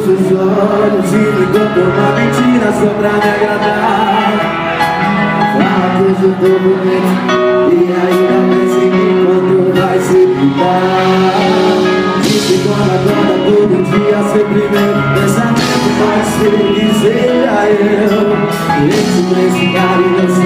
seus olhos e me conta uma mentira só pra me agradar. Fala que hoje eu tô bonito e ainda pensa em mim quando vai se pintar. Diz que quando acorda todo dia ser primeiro pensamento pode ser que seja eu. Esse carinho